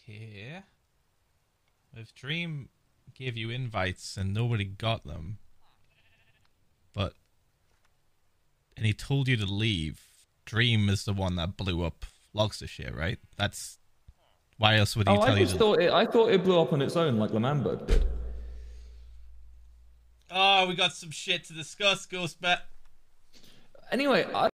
here. If Dream gave you invites and nobody got them, and he told you to leave, Dream is the one that blew up Gloucestershire, right? That's why else would he Oh, I tell you just to? thought I thought it blew up on its own like Lamamberg did. Oh, we got some shit to discuss, Ghostbat. Anyway,